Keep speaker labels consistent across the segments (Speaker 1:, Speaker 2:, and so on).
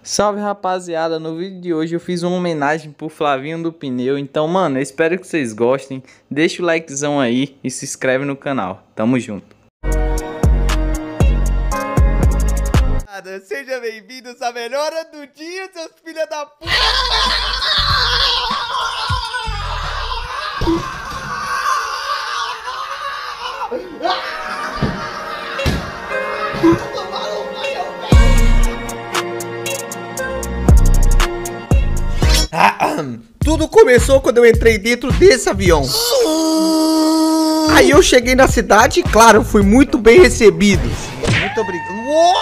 Speaker 1: Salve rapaziada, no vídeo de hoje eu fiz uma homenagem pro Flavinho do Pneu. Então mano, eu espero que vocês gostem. Deixa o likezão aí e se inscreve no canal. Tamo junto.
Speaker 2: Seja bem-vindos à melhor hora do dia, seus filha da puta. Tudo começou quando eu entrei dentro desse avião. Aí eu cheguei na cidade e, claro, fui muito bem recebido. Muito obrigado.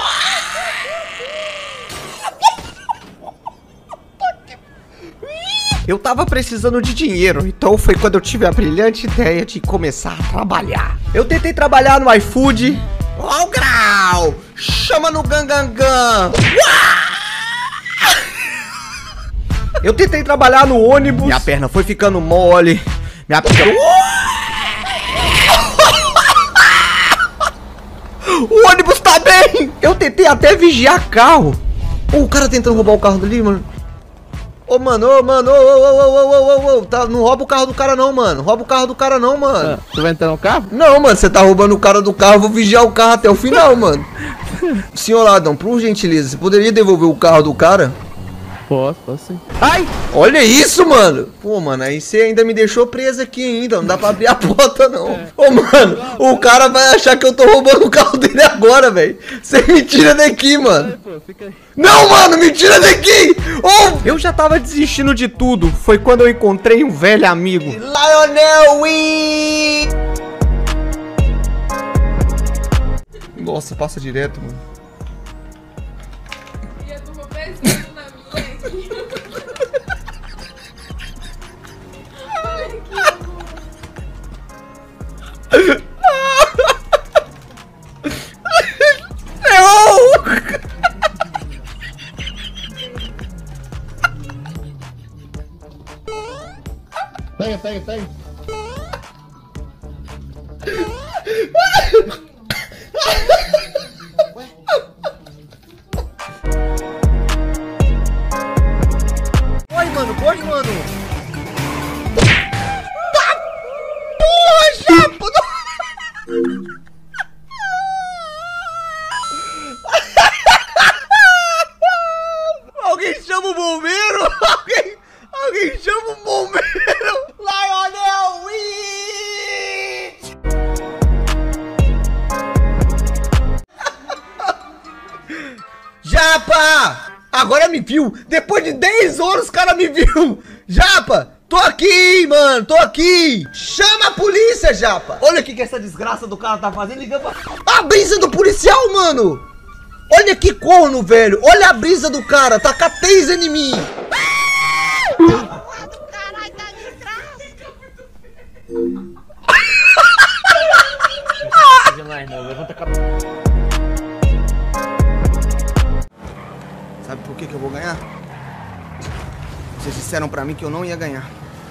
Speaker 2: Eu tava precisando de dinheiro, então foi quando eu tive a brilhante ideia de começar a trabalhar. Eu tentei trabalhar no iFood. Ó o grau! Chama no gangangan! Eu tentei trabalhar no ônibus. Minha perna foi ficando mole. Minha perna... O ônibus tá bem! Eu tentei até vigiar carro. O cara tentando roubar o carro dali, mano. Ô, mano, tá, não rouba o carro do cara não, mano. Rouba o carro do cara não, mano.
Speaker 3: Tu vai entrar no carro?
Speaker 2: Não, mano, você tá roubando o cara do carro, eu vou vigiar o carro até o final, mano. Senhor Ladrão, por gentileza, você poderia devolver o carro do cara?
Speaker 3: Posso sim.
Speaker 2: Ai! Olha isso, mano! Pô, mano, aí você ainda me deixou preso aqui ainda. Não dá pra abrir a porta, não. Ô, mano, o cara vai achar que eu tô roubando o carro dele agora, velho. Você me tira daqui, mano. Não, mano, me tira daqui! Oh! Eu já tava desistindo de tudo. Foi quando eu encontrei um velho amigo. Lionel Wee! Nossa, passa direto, mano.
Speaker 3: Pega.
Speaker 2: Pode, mano. Tá, porra, chapa. Alguém chama o bombeiro? Alguém chama o bombeiro? Lionel Witch! Japa! Agora me viu! Depois de 10 horas o cara me viu! Japa! Tô aqui, mano! Tô aqui! Chama a polícia, Japa! Olha o que essa desgraça do cara tá fazendo. Liga pra... A brisa do policial, mano! Olha que corno, velho! Olha a brisa do cara! Taca taser em mim!
Speaker 4: Caralho, tá desgraça!
Speaker 2: Sabe por que eu vou ganhar? Vocês disseram pra mim que eu não ia ganhar.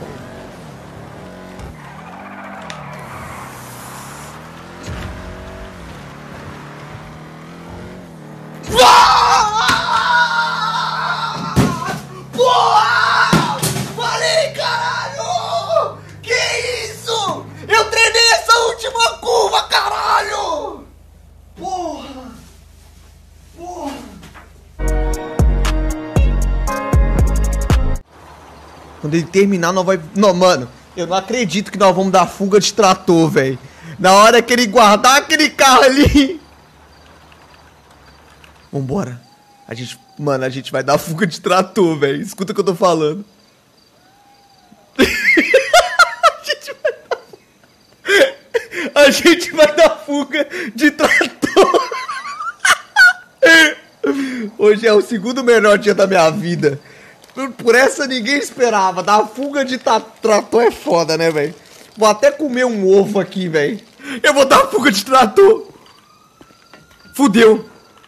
Speaker 2: Falei, caralho! Que isso? Eu treinei essa última curva, caralho! Porra! Quando ele terminar, nós vai... Não, mano, eu não acredito que nós vamos dar fuga de trator, velho. Na hora que ele guardar aquele carro ali... Vambora. Mano, a gente vai dar fuga de trator, velho. Escuta o que eu tô falando. A gente vai dar fuga de trator. Hoje é o segundo melhor dia da minha vida. Por essa ninguém esperava. Dar fuga de trator é foda, né, velho? Vou até comer um ovo aqui, velho. Eu vou dar fuga de trator. Fudeu.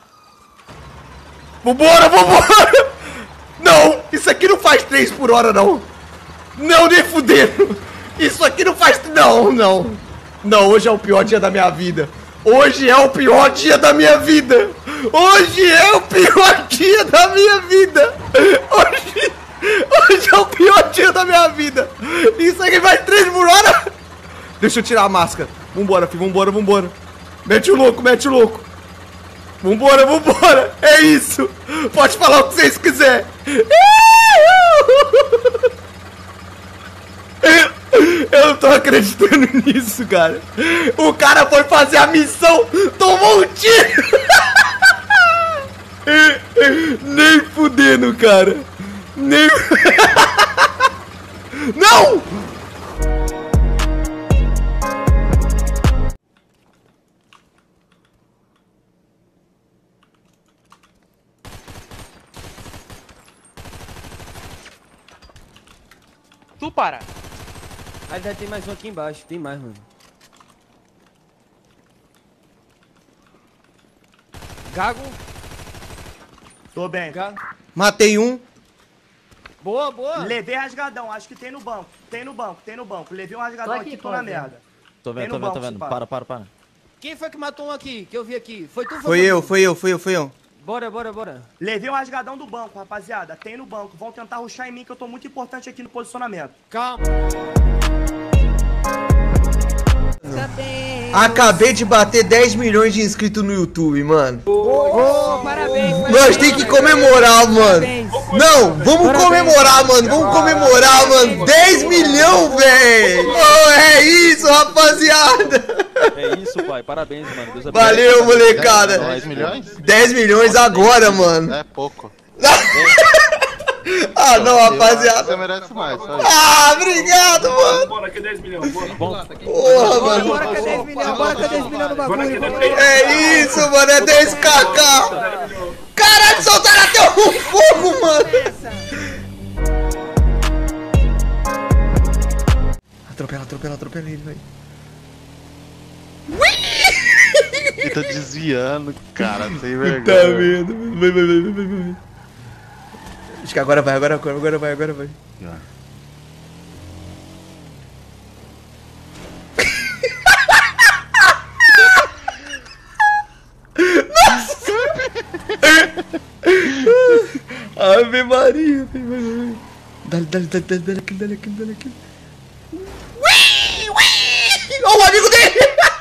Speaker 2: Vambora! Não, isso aqui não faz 3 por hora, não. Não, nem fudendo. Isso aqui não faz... Não, hoje é o pior dia da minha vida. Hoje é o pior dia da minha vida. Hoje é o pior dia da minha vida. Deixa eu tirar a máscara. Vambora, filho, vambora, vambora. Mete o louco, mete o louco. Vambora, vambora. É isso. Pode falar o que vocês quiserem. Eu não tô acreditando nisso, cara. O cara foi fazer a missão, tomou um tiro. Nem fudendo, cara. Nem... Não!
Speaker 4: Tu para.
Speaker 5: Ainda tem mais um aqui embaixo, tem mais, mano. Gago.
Speaker 6: Tô bem.
Speaker 5: Gago.
Speaker 2: Matei um.
Speaker 5: Boa, boa.
Speaker 6: Levei rasgadão, acho que tem no banco. Tem no banco, tem no banco. Levei um rasgadão aqui, tô na merda.
Speaker 4: Tô
Speaker 6: Tem
Speaker 4: vendo,
Speaker 6: no
Speaker 4: tô
Speaker 6: banco,
Speaker 4: vendo. Para.
Speaker 5: Quem foi que matou um aqui, que eu vi aqui? Foi tu?
Speaker 2: Foi eu.
Speaker 5: Bora.
Speaker 6: Levei um rasgadão do banco, rapaziada. Tem no banco. Vão tentar rushar em mim, que eu tô muito importante aqui no posicionamento.
Speaker 5: Calma.
Speaker 2: Acabei de bater 10 milhões de inscritos no YouTube, mano.
Speaker 5: Parabéns.
Speaker 2: Nós tem que comemorar, mano. Não, vamos comemorar, mano. Vamos comemorar, mano. 10 milhões, velho. Oh, é isso, rapaziada.
Speaker 4: É isso, pai. Parabéns, mano. Deus
Speaker 2: Valeu, molecada.
Speaker 7: 10 milhões?
Speaker 2: 10 milhões agora, mano.
Speaker 7: É pouco.
Speaker 2: Ah, não,
Speaker 7: Você
Speaker 2: rapaziada.
Speaker 7: merece mais, só isso.
Speaker 2: Ah, obrigado, mano.
Speaker 8: Bora que é 10 milhões, bora.
Speaker 2: Porra, mano.
Speaker 5: Bora que é 10 milhões, bora que é 10 milhões no bagulho.
Speaker 2: É isso, mano. É 10kk. Caralho, soltaram até o fogo, mano. Atropela ele, velho.
Speaker 7: Ele tá desviando, cara, sem vergonha.
Speaker 2: Tá vendo? Vai. Acho que agora vai.
Speaker 7: Já.
Speaker 2: Ave Maria. Dale aqui. Ui! Olha o amigo dele!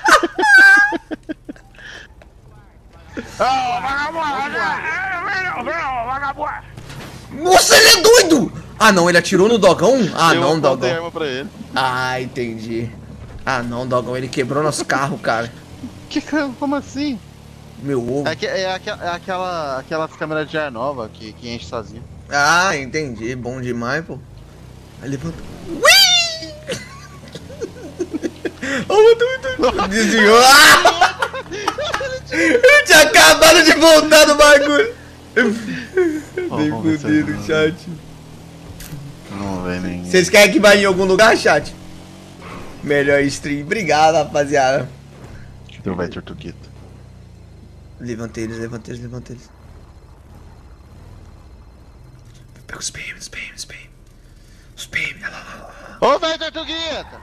Speaker 2: Nossa, ele é doido! Ah, não, ele atirou no dogão? Ah, não,
Speaker 7: Eu apontei
Speaker 2: dogão.
Speaker 7: arma pra ele.
Speaker 2: Ah, entendi. Ah, não, dogão, ele quebrou nosso carro, cara.
Speaker 7: Como assim?
Speaker 2: Meu ovo.
Speaker 7: Aquelas câmeras de ar nova que enche sozinho.
Speaker 2: Ah, entendi. Bom demais, pô. Aí levanta. Ui! Oh, desviou. Ah! Eu tinha acabado de voltar no bagulho. Vem fudido o chat.
Speaker 7: Não vem ninguém.
Speaker 2: Vocês querem que vá em algum lugar, chat? Melhor stream. Obrigado, rapaziada.
Speaker 7: Então vai, Tortuguito.
Speaker 2: Levanta eles. Pega os PM. Os PM, lá.
Speaker 7: Ô, vai, Tortuguita!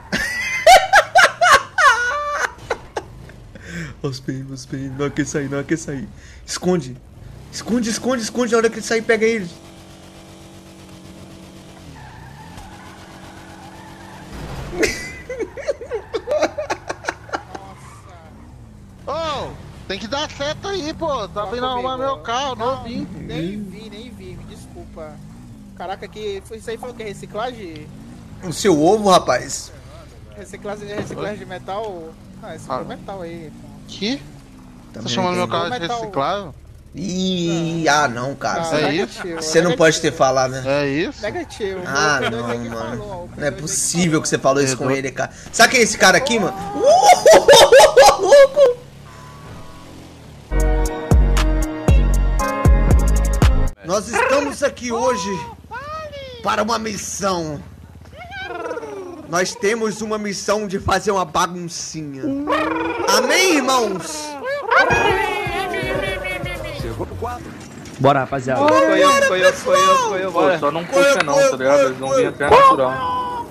Speaker 2: Os PM. Não quer sair. Esconde. Na hora que ele sair, pega eles.
Speaker 7: Ô, tem que dar seta aí, pô. Tá vindo arrumar meu carro, novinho.
Speaker 9: Nem vi, me desculpa. Caraca, isso aí foi o que? Reciclagem?
Speaker 2: O seu ovo, rapaz.
Speaker 9: Reciclagem de metal? Ah, esse foi metal aí.
Speaker 7: Que?
Speaker 2: Tá
Speaker 7: Tá chamando meu carro de
Speaker 9: Metal.
Speaker 7: reciclável?
Speaker 2: Ih, não, cara.
Speaker 7: É
Speaker 9: negativo,
Speaker 2: Você não pode ter falado, né?
Speaker 7: É isso?
Speaker 9: Negativo.
Speaker 2: Ah,
Speaker 9: O P2
Speaker 2: não,
Speaker 9: aqui
Speaker 2: mano.
Speaker 9: falou, o
Speaker 2: Não é
Speaker 9: P2
Speaker 2: possível que você falou isso com
Speaker 7: Perdoa.
Speaker 2: ele, cara. Sabe quem é esse cara aqui, mano? Nós estamos aqui hoje para uma missão. Nós temos uma missão de fazer uma baguncinha. Amém, irmãos?
Speaker 5: Bora, rapaziada.
Speaker 1: Foi eu. Pô, só não puxa não, tá ligado? Eles vão vir até natural.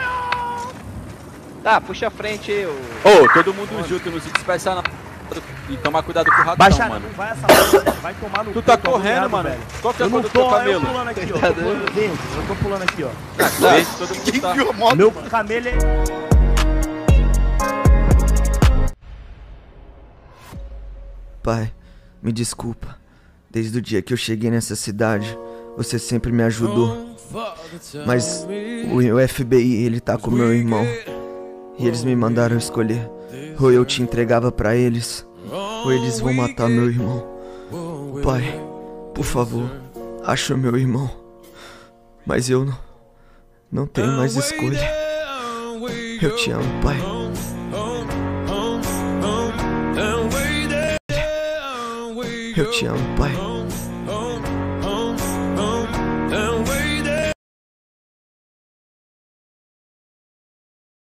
Speaker 4: Tá, puxa a frente aí, ô. Todo mundo junto, não se dispersa não. E tomar cuidado com o ratão,
Speaker 6: Baixa,
Speaker 4: mano.
Speaker 6: não vai essa porra, vai tomar no
Speaker 4: Tu tá
Speaker 6: cu,
Speaker 4: correndo,
Speaker 6: obrigado,
Speaker 4: mano.
Speaker 6: velho.
Speaker 4: Qual que é a
Speaker 6: Eu
Speaker 4: cor
Speaker 6: não
Speaker 4: do teu
Speaker 6: tô, eu
Speaker 4: camelo?
Speaker 6: pulando aqui, ó. Eu tô pulando aqui, ó.
Speaker 4: Verde, todo mundo tá.
Speaker 6: Meu camelo é...
Speaker 2: Pai, me desculpa. Desde o dia que eu cheguei nessa cidade, você sempre me ajudou. Mas o FBI, ele tá com meu irmão. E eles me mandaram escolher. Ou eu te entregava pra eles, ou eles vão matar meu irmão. Pai, por favor, acha o meu irmão. Mas eu não tenho mais escolha. Eu te amo, pai. Eu te amo, pai.